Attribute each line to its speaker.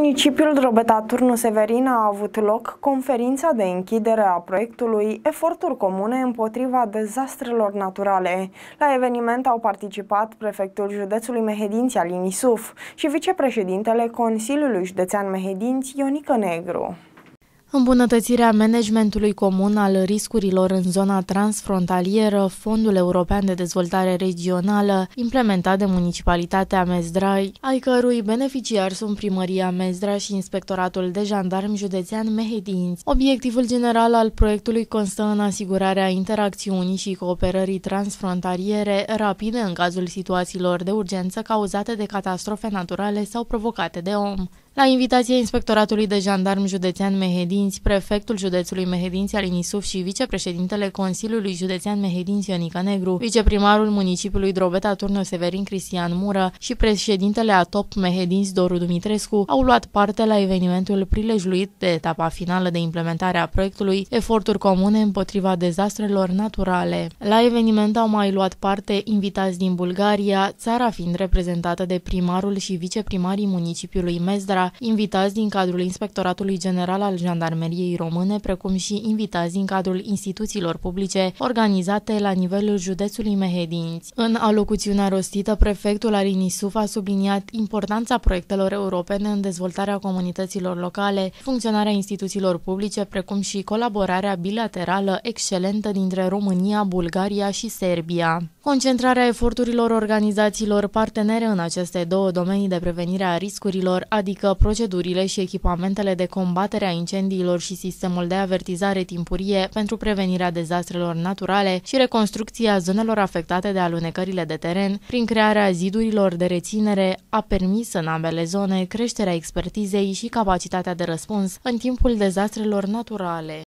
Speaker 1: municipiul Drobeta Turnu Severin a avut loc conferința de închidere a proiectului Eforturi comune împotriva dezastrelor naturale. La eveniment au participat prefectul județului Mehedinți Alin Isuf și vicepreședintele Consiliului Județean Mehedinți Ionica Negru.
Speaker 2: Îmbunătățirea managementului comun al riscurilor în zona transfrontalieră, Fondul European de Dezvoltare Regională, implementat de Municipalitatea Mezdra, ai cărui beneficiari sunt Primăria Mezdra și Inspectoratul de Jandarmi Județean Mehedinți. Obiectivul general al proiectului constă în asigurarea interacțiunii și cooperării transfrontaliere rapide în cazul situațiilor de urgență cauzate de catastrofe naturale sau provocate de om. La invitația Inspectoratului de Jandarmi Județean Mehedinți, prefectul județului Mehedinți Alin Isuf și vicepreședintele Consiliului Județean Mehedinți Ionica Negru, viceprimarul municipiului Drobeta Turnu Severin Cristian Mură și președintele ATOP Mehedinți Doru Dumitrescu au luat parte la evenimentul prilejuit de etapa finală de implementare a proiectului Eforturi comune împotriva dezastrelor naturale. La eveniment au mai luat parte invitați din Bulgaria, țara fiind reprezentată de primarul și viceprimarii municipiului Mezdra, invitați din cadrul Inspectoratului General al Jandarmeriei Române, precum și invitați din cadrul instituțiilor publice organizate la nivelul județului Mehedinți. În alocuțiunea rostită, prefectul Alin Isuf a subliniat importanța proiectelor europene în dezvoltarea comunităților locale, funcționarea instituțiilor publice, precum și colaborarea bilaterală excelentă dintre România, Bulgaria și Serbia. Concentrarea eforturilor organizațiilor partenere în aceste două domenii de prevenire a riscurilor, adică procedurile și echipamentele de combatere a incendiilor și sistemul de avertizare timpurie pentru prevenirea dezastrelor naturale și reconstrucția zonelor afectate de alunecările de teren, prin crearea zidurilor de reținere, a permis în ambele zone creșterea expertizei și capacitatea de răspuns în timpul dezastrelor naturale.